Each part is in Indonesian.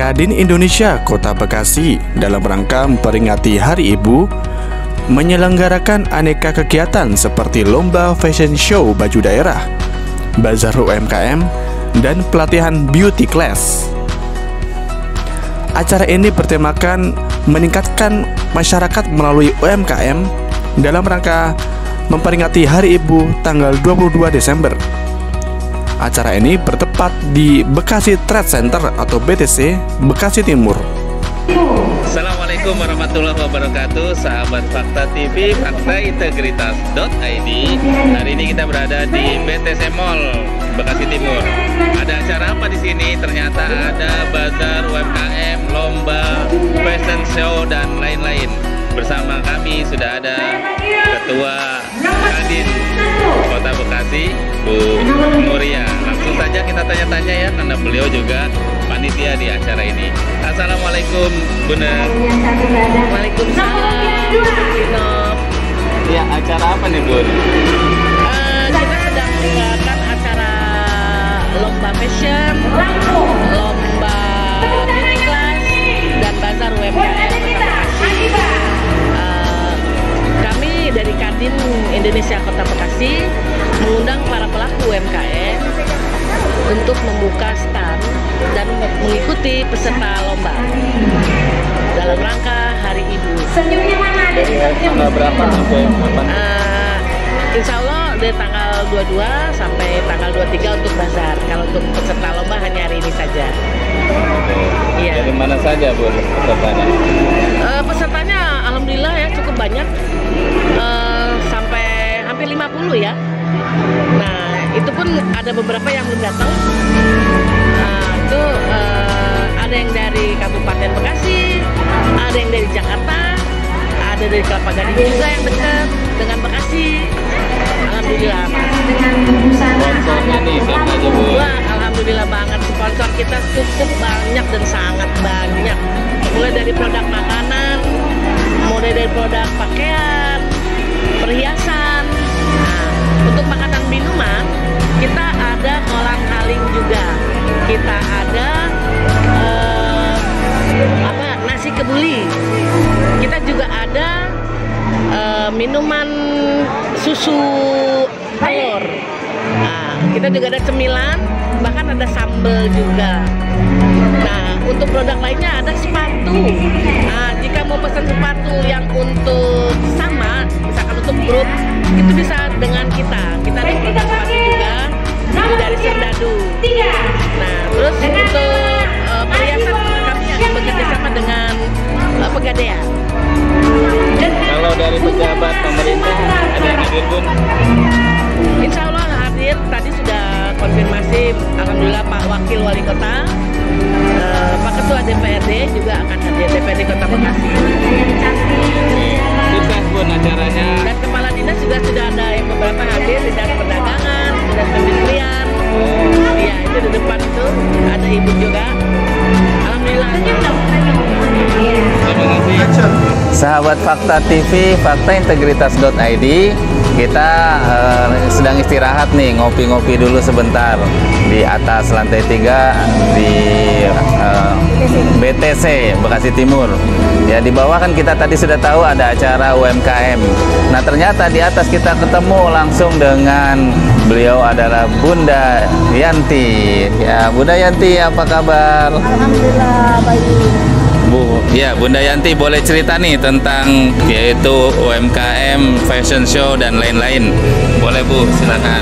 Kadin Indonesia Kota Bekasi dalam rangka memperingati Hari Ibu menyelenggarakan aneka kegiatan seperti lomba fashion show baju daerah, bazar UMKM, dan pelatihan beauty class. Acara ini bertemakan meningkatkan masyarakat melalui UMKM dalam rangka memperingati Hari Ibu tanggal 22 Desember. Acara ini bertepat di Bekasi Trade Center atau BTC, Bekasi Timur. Assalamualaikum warahmatullahi wabarakatuh, sahabat Fakta TV, faktaintegritas.id. Hari ini kita berada di BTC Mall, Bekasi Timur. Ada acara apa di sini? Ternyata ada bazar UMKM, lomba, fashion show, dan lain-lain. Bersama kami sudah ada Ketua Kadin Kota Bekasi, Bu Nuria. Langsung saja kita tanya-tanya ya, karena beliau juga panitia di acara ini. Assalamualaikum, Bunda. Waalaikumsalam. Ya, acara apa nih, Bun? Kita sedang menyelenggarakan acara lomba fashion, lomba beauty class, dan bazar UMKM. Kami dari Kadin Indonesia Kota Bekasi mengundang para pelaku UMKM untuk membuka stand dan mengikuti peserta lomba dalam rangka Hari Ibu. Dari tanggal berapa sampai kapan? Insya Allah dari tanggal 22 sampai tanggal 23 untuk bazar. Kalau untuk peserta lomba hanya hari ini saja. Iya. Dari mana saja, Bu, pesertanya? Pesertanya alhamdulillah ya cukup banyak, sampai hampir 50 ya. Nah, itu pun ada beberapa yang belum datang. Itu ada yang dari Kabupaten Bekasi, ada yang dari Jakarta, ada dari Kelapa Gading juga yang dekat dengan Bekasi. Alhamdulillah, Mas. Sponsornya nih siapa aja, Bu? Wah, alhamdulillah banget, sponsor kita cukup banyak dan sangat banyak. Mulai dari produk makanan, mulai dari produk pakaian, perhiasan. Nah, untuk makanan minuman kita ada kolang kaling juga. Kita ada nasi kebuli. Kita juga ada minuman susu telur. Nah, kita juga ada cemilan, bahkan ada sambal juga. Nah, untuk produk lainnya ada sepatu. Nah, jika mau pesan sepatu yang untuk sama, misalkan untuk grup, itu bisa dengan kita. Kita ada produk sepatu juga, itu dari Serdadu. Nah, terus untuk perhiasan kami bekerja sama dengan Pegadaian. Kalau dari pejabat pemerintah ada yang hadir, Bun? Insya Allah hadir. Tadi sudah konfirmasi, alhamdulillah Pak Wakil Wali Kota, Pak Ketua DPRD juga akan hadir, DPRD Kota Bekasi. Sukses, Bun, acaranya. Dan Kepala Dinas juga sudah ada yang beberapa hadir, Dinas Perdagangan, Dinas Perindustrian. Iya, itu di depan itu ada Ibu juga. Alhamdulillah. Terima kasih. Sahabat Fakta TV, faktaintegritas.id, kita sedang istirahat nih, ngopi-ngopi dulu sebentar di atas lantai 3 di BTC Bekasi Timur. Ya, di bawah kan kita tadi sudah tahu ada acara UMKM. Nah, ternyata di atas kita ketemu langsung dengan beliau adalah Bunda Yanti. Ya, Bunda Yanti, apa kabar? Alhamdulillah baik. Bu, ya Bunda Yanti boleh cerita nih tentang yaitu UMKM, fashion show dan lain-lain. Boleh, Bu, silakan.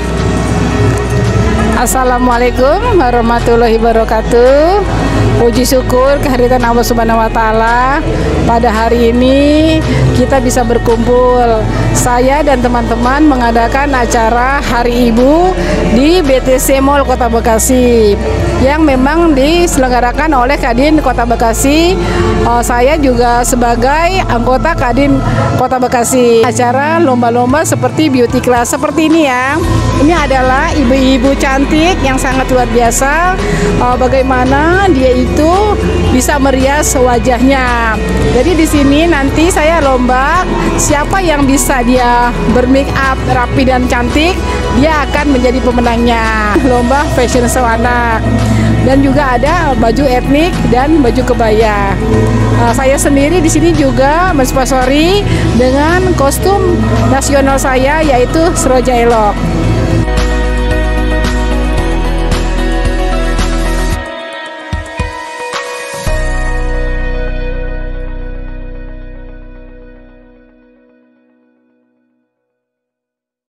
Assalamualaikum warahmatullahi wabarakatuh. Puji syukur kehadiran Allah Subhanahu wa taala. Pada hari ini kita bisa berkumpul. Saya dan teman-teman mengadakan acara Hari Ibu di BTC Mall Kota Bekasi yang memang diselenggarakan oleh Kadin Kota Bekasi. Saya juga sebagai anggota Kadin Kota Bekasi. Acara lomba-lomba seperti beauty class seperti ini ya. Ini adalah ibu-ibu cantik yang sangat luar biasa. Bagaimana dia itu bisa merias wajahnya. Jadi di sini nanti saya lomba siapa yang bisa dia bermake up rapi dan cantik, dia akan menjadi pemenangnya. Lomba fashion show anak. dan juga ada baju etnik dan baju kebaya. Saya sendiri di sini juga mensponsori dengan kostum nasional saya, yaitu Seroja Elok.